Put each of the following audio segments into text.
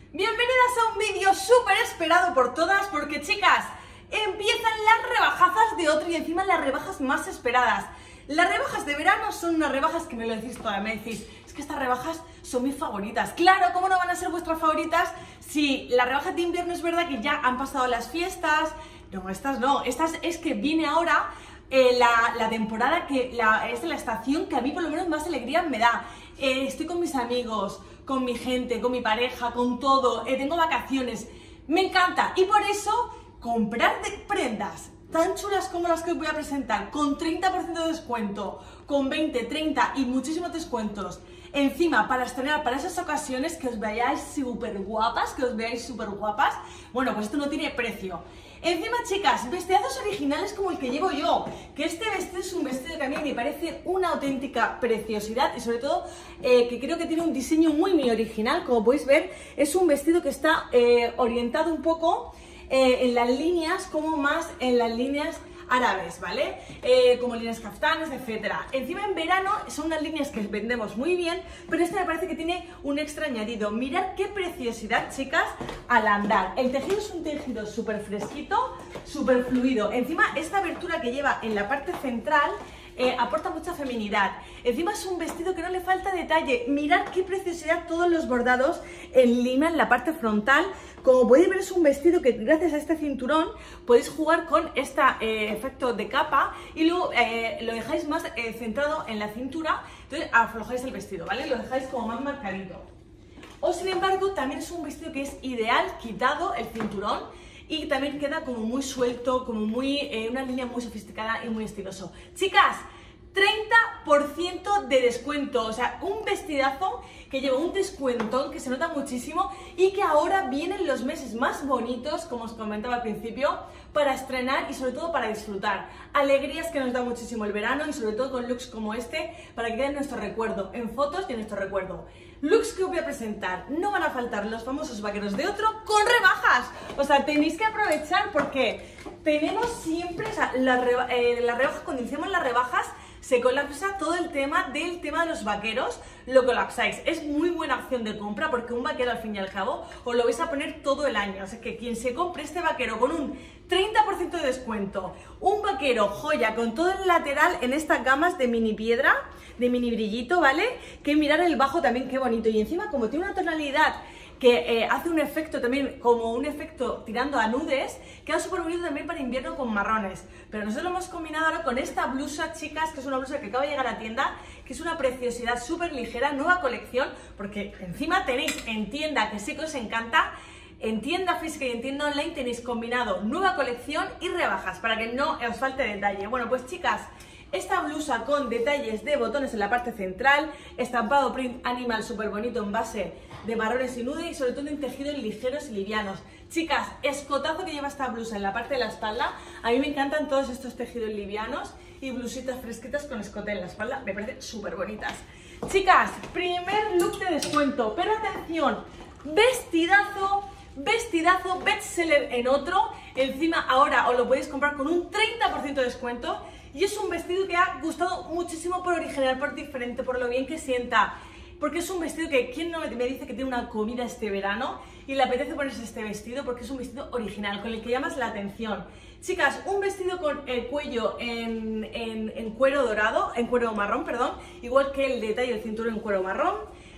Bienvenidas a un vídeo súper esperado por todas porque, chicas, empiezan las rebajazas de otro y encima las rebajas más esperadas. Las rebajas de verano son unas rebajas que me lo decís todas, me decís, es que estas rebajas son mis favoritas. Claro, ¿cómo no van a ser vuestras favoritas si las rebajas de invierno es verdad que ya han pasado las fiestas? No, estas es que viene ahora la temporada que es la estación que a mí por lo menos más alegría me da. Estoy con mis amigos, con mi gente, con mi pareja, con todo, tengo vacaciones, me encanta y por eso comprar prendas tan chulas como las que os voy a presentar, con 30% de descuento, con 20, 30 y muchísimos descuentos, encima para estrenar para esas ocasiones que os veáis súper guapas, bueno, pues esto no tiene precio. Encima, chicas, vestidazos originales como el que llevo yo, que este vestido es un vestido que a mí me parece una auténtica preciosidad y sobre todo que creo que tiene un diseño muy original. Como podéis ver, es un vestido que está orientado un poco en las líneas, como más en las líneas árabes, ¿vale? Como líneas kaftanes, etcétera. Encima en verano son unas líneas que vendemos muy bien, pero este me parece que tiene un extra añadido. Mirad qué preciosidad, chicas, al andar. El tejido es un tejido súper fresquito, súper fluido. Encima esta abertura que lleva en la parte central aporta mucha feminidad. Encima es un vestido que no le falta detalle. Mirad qué preciosidad todos los bordados en lima en la parte frontal. Como podéis ver, es un vestido que gracias a este cinturón podéis jugar con este efecto de capa y luego lo dejáis más centrado en la cintura, entonces aflojáis el vestido, ¿vale? Lo dejáis como más marcadito. O sin embargo, también es un vestido que es ideal quitado el cinturón y también queda como muy suelto, como una línea muy sofisticada y muy estiloso. Chicas, 30% de descuento, o sea, un vestidazo que lleva un descuentón que se nota muchísimo y que ahora vienen los meses más bonitos, como os comentaba al principio, para estrenar y sobre todo para disfrutar. Alegrías que nos da muchísimo el verano y sobre todo con looks como este para que quede en nuestro recuerdo, en fotos y en nuestro recuerdo. Looks que os voy a presentar, no van a faltar los famosos vaqueros de otro con rebajas. O sea, tenéis que aprovechar porque tenemos siempre, o sea, las rebajas, cuando iniciamos las rebajas, se colapsa todo el tema de los vaqueros, lo colapsáis. Es muy buena opción de compra porque un vaquero al fin y al cabo os lo vais a poner todo el año. O sea que quien se compre este vaquero con un 30% de descuento, un vaquero joya con todo el lateral en estas gamas de mini piedra, de mini brillito, ¿vale? Que mirar el bajo también, qué bonito. Y encima como tiene una tonalidad que hace un efecto también, como un efecto tirando a nudes, queda súper bonito también para invierno con marrones. Pero nosotros lo hemos combinado ahora con esta blusa, chicas, que es una blusa que acaba de llegar a la tienda, que es una preciosidad súper ligera, nueva colección, porque encima tenéis en tienda, que sé que os encanta, en tienda física y en tienda online tenéis combinado nueva colección y rebajas, para que no os falte detalle. Bueno, pues chicas, esta blusa con detalles de botones en la parte central, estampado print animal súper bonito en base de marrones y nude y sobre todo en tejidos ligeros y livianos. Chicas, escotazo que lleva esta blusa en la parte de la espalda. A mí me encantan todos estos tejidos livianos y blusitas fresquitas con escote en la espalda, me parecen súper bonitas. Chicas, primer look de descuento, pero atención, vestidazo, bestseller en otro. Encima ahora os lo podéis comprar con un 30% de descuento. Y es un vestido que ha gustado muchísimo por original, por diferente, por lo bien que sienta. Porque es un vestido que, ¿quién no me dice que tiene una comida este verano y le apetece ponerse este vestido? Porque es un vestido original, con el que llamas la atención. Chicas, un vestido con el cuello en cuero dorado, en cuero marrón, perdón, igual que el detalle del cinturón en cuero marrón.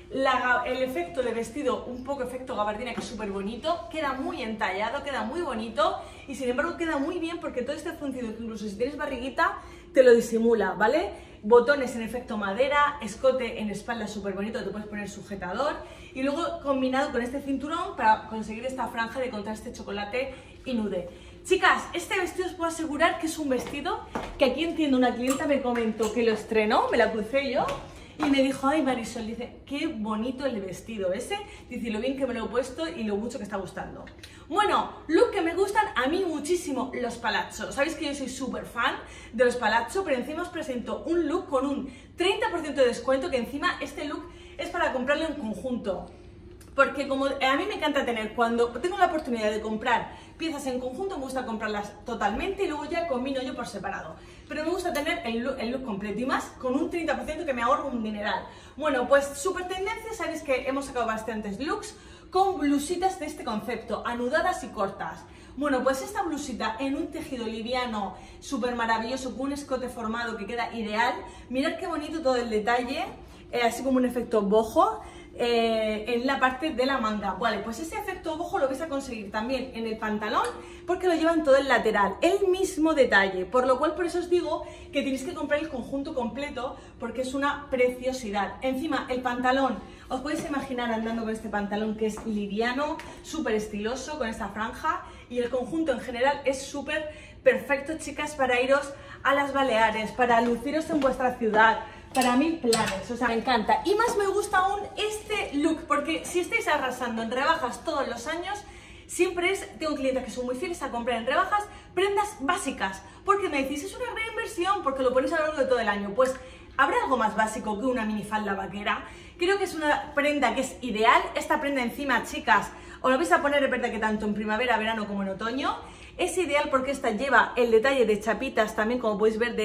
El efecto de vestido, un poco efecto gabardina, que es súper bonito, queda muy entallado, queda muy bonito y sin embargo queda muy bien porque todo este fruncido, incluso si tienes barriguita, te lo disimula, ¿vale? Botones en efecto madera, escote en espalda súper bonito, te puedes poner sujetador y luego combinado con este cinturón para conseguir esta franja de contraste chocolate y nude. Chicas, este vestido os puedo asegurar que es un vestido que aquí entiendo, una clienta me comentó que lo estrenó, me la crucé yo. Y me dijo, ay Marisol, dice, qué bonito el vestido ese, dice, lo bien que me lo he puesto y lo mucho que está gustando. Bueno, look que me gustan a mí muchísimo, los palazzo. Sabéis que yo soy súper fan de los palazzo, pero encima os presento un look con un 30% de descuento, que encima este look es para comprarlo en conjunto. Porque como a mí me encanta tener, cuando tengo la oportunidad de comprar piezas en conjunto, me gusta comprarlas totalmente y luego ya combino yo por separado. Pero me gusta tener el look completo y más con un 30% que me ahorro un dineral. Bueno, pues súper tendencia, sabéis que hemos sacado bastantes looks con blusitas de este concepto, anudadas y cortas. Bueno, pues esta blusita en un tejido liviano, súper maravilloso, con un escote formado que queda ideal. Mirad qué bonito todo el detalle, así como un efecto boho. En la parte de la manga. Vale, pues ese efecto boho lo vais a conseguir también en el pantalón porque lo llevan todo el lateral, el mismo detalle, por lo cual por eso os digo que tenéis que comprar el conjunto completo porque es una preciosidad. Encima el pantalón, os podéis imaginar andando con este pantalón que es liviano, súper estiloso, con esta franja, y el conjunto en general es súper perfecto, chicas, para iros a las Baleares, para luciros en vuestra ciudad, para 1000 planes, o sea, me encanta. Y más me gusta aún este look, porque si estáis arrasando en rebajas todos los años, siempre tengo clientes que son muy fieles a comprar en rebajas prendas básicas, porque me decís, es una gran inversión, porque lo ponéis a lo largo de todo el año. Pues, ¿habrá algo más básico que una minifalda vaquera? Creo que es una prenda que es ideal. Esta prenda encima, chicas, os la vais a poner, es verdad que tanto en primavera, verano como en otoño. Es ideal porque esta lleva el detalle de chapitas también, como podéis ver,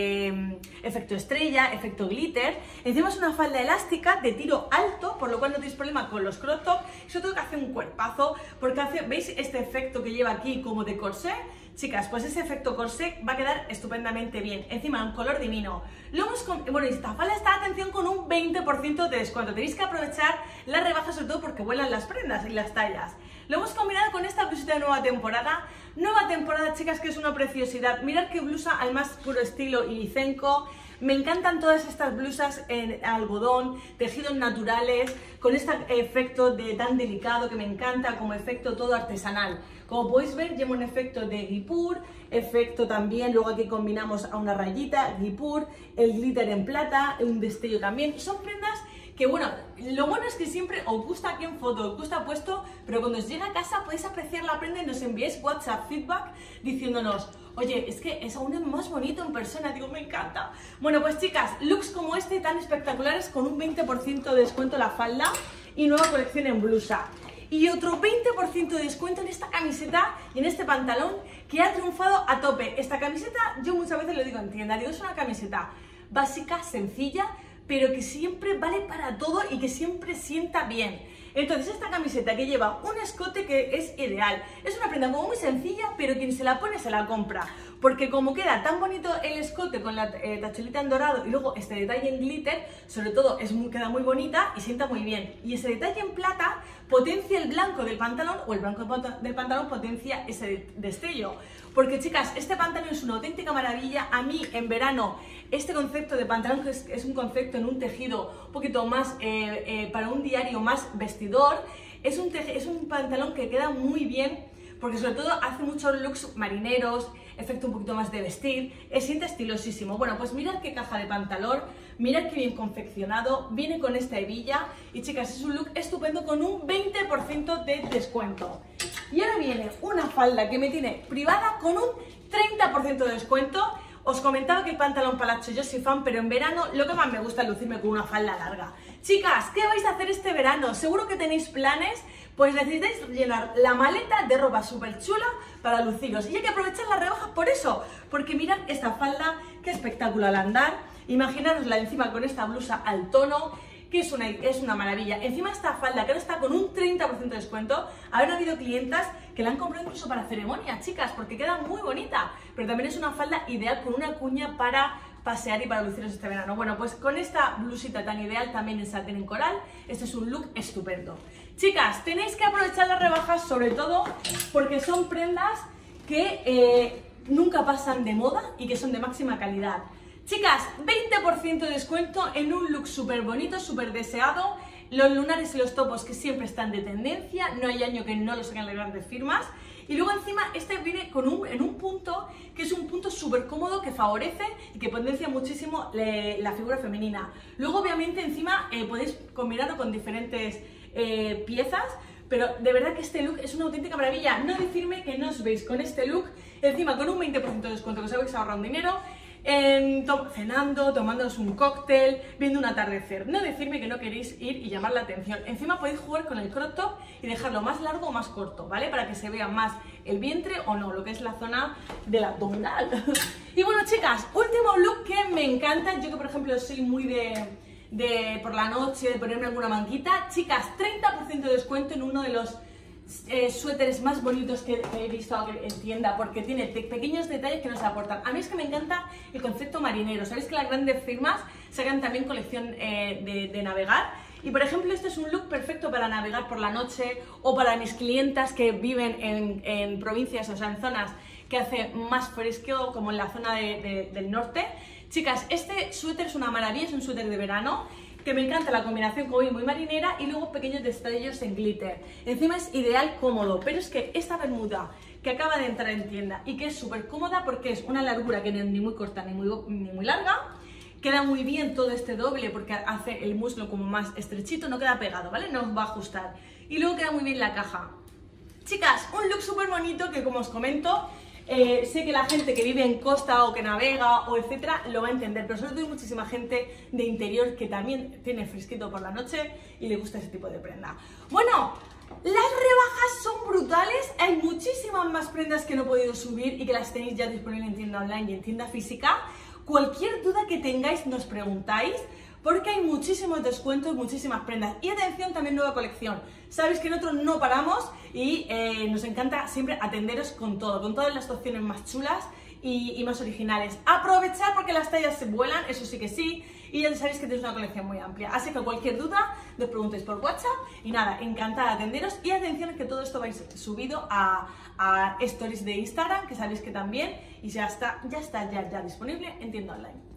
de efecto estrella, efecto glitter. Encima es una falda elástica de tiro alto, por lo cual no tenéis problema con los crop top. Sobre todo que hace un cuerpazo, porque hace, ¿veis este efecto que lleva aquí como de corsé? Chicas, pues ese efecto corsé va a quedar estupendamente bien. Encima, un color divino. Bueno, esta falda está, atención, con un 20% de descuento. Tenéis que aprovechar las rebajas, sobre todo porque vuelan las prendas y las tallas. Lo hemos combinado con esta blusita de nueva temporada. Nueva temporada, chicas, que es una preciosidad. Mirad qué blusa al más puro estilo ilicenco. Me encantan todas estas blusas en algodón, tejidos naturales, con este efecto tan delicado que me encanta, como efecto todo artesanal. Como podéis ver, lleva un efecto de guipur, efecto también, luego aquí combinamos a una rayita, guipur, el glitter en plata, un destello también. Son prendas que, bueno, lo bueno es que siempre os gusta aquí en foto, os gusta puesto, pero cuando os llega a casa podéis apreciar la prenda y nos enviáis WhatsApp feedback diciéndonos, oye, es que es aún más bonito en persona. Digo, me encanta. Bueno, pues chicas, looks como este tan espectaculares con un 20% de descuento en la falda y nueva colección en blusa. Y otro 20% de descuento en esta camiseta y en este pantalón que ha triunfado a tope. Esta camiseta, yo muchas veces lo digo en tienda, digo, es una camiseta básica, sencilla, pero que siempre vale para todo y que siempre sienta bien. Entonces esta camiseta que lleva un escote que es ideal, es una prenda como muy sencilla, pero quien se la pone se la compra, porque como queda tan bonito el escote con la tachelita en dorado y luego este detalle en glitter, sobre todo queda muy bonita y sienta muy bien. Y ese detalle en plata potencia el blanco del pantalón, o el blanco del pantalón potencia ese destello. Porque chicas, este pantalón es una auténtica maravilla. A mí en verano este concepto de pantalón, que es un concepto en un tejido un poquito más para un diario más vestidor, es un pantalón que queda muy bien, porque sobre todo hace muchos looks marineros, efecto un poquito más de vestir, siente estilosísimo. Bueno, pues mirad qué caja de pantalón, mirad qué bien confeccionado, viene con esta hebilla y chicas, es un look estupendo con un 20% de descuento. Y ahora viene una falda que me tiene privada con un 30% de descuento. Os comentaba que el pantalón palacho yo soy fan, pero en verano lo que más me gusta es lucirme con una falda larga. Chicas, ¿qué vais a hacer este verano? Seguro que tenéis planes, pues necesitáis llenar la maleta de ropa súper chula para luciros. Y hay que aprovechar las rebajas por eso, porque mirad esta falda, qué espectáculo al andar. Imaginárosla encima con esta blusa al tono, que es una maravilla. Encima esta falda que ahora está con un 30% de descuento, habrán habido clientas que la han comprado incluso para ceremonia, chicas, porque queda muy bonita, pero también es una falda ideal con una cuña para pasear y para luciros este verano. Bueno, pues con esta blusita tan ideal, también en satén en coral, este es un look estupendo. Chicas, tenéis que aprovechar las rebajas, sobre todo porque son prendas que nunca pasan de moda y que son de máxima calidad. Chicas, 20% de descuento en un look súper bonito, súper deseado. Los lunares y los topos que siempre están de tendencia, no hay año que no lo saquen las grandes firmas. Y luego encima este viene en un punto que es un punto súper cómodo que favorece y que potencia muchísimo la figura femenina. Luego obviamente encima podéis combinarlo con diferentes piezas, pero de verdad que este look es una auténtica maravilla. No decirme que no os veis con este look, encima con un 20% de descuento, que os habéis ahorrado un dinero, cenando, tomándoos un cóctel, viendo un atardecer. No decirme que no queréis ir y llamar la atención. Encima podéis jugar con el crop top y dejarlo más largo o más corto, ¿vale? Para que se vea más el vientre o no, lo que es la zona del abdominal. Y bueno, chicas, último look que me encanta. Yo que por ejemplo soy muy de por la noche, de ponerme alguna manquita. Chicas, 30% de descuento en uno de los suéteres más bonitos que he visto en tienda, porque tiene pequeños detalles que nos aportan. A mí es que me encanta el concepto marinero. Sabéis que las grandes firmas sacan también colección de navegar, y por ejemplo este es un look perfecto para navegar por la noche, o para mis clientas que viven en provincias, o sea en zonas que hace más fresco, como en la zona del norte. Chicas, este suéter es una maravilla, es un suéter de verano que me encanta la combinación, como muy marinera, y luego pequeños destellos en glitter. Encima es ideal, cómodo, pero es que esta bermuda que acaba de entrar en tienda y que es súper cómoda porque es una largura que no es ni muy corta ni muy larga, queda muy bien todo este doble porque hace el muslo como más estrechito, no queda pegado, ¿vale? No os va a ajustar. Y luego queda muy bien la caja. Chicas, un look súper bonito que, como os comento, sé que la gente que vive en costa o que navega o etcétera lo va a entender, pero sobre todo hay muchísima gente de interior que también tiene fresquito por la noche y le gusta ese tipo de prenda. Bueno, las rebajas son brutales, hay muchísimas más prendas que no he podido subir y que las tenéis ya disponibles en tienda online y en tienda física. Cualquier duda que tengáis nos preguntáis, porque hay muchísimos descuentos, muchísimas prendas. Y atención, también nueva colección. Sabéis que nosotros no paramos y nos encanta siempre atenderos con todo, con todas las opciones más chulas y más originales. Aprovechar porque las tallas se vuelan, eso sí que sí, y ya sabéis que tenéis una colección muy amplia. Así que cualquier duda, nos preguntéis por WhatsApp y nada, encantada de atenderos. Y atención que todo esto vais subido a stories de Instagram, que sabéis que también, y ya está disponible en tienda online.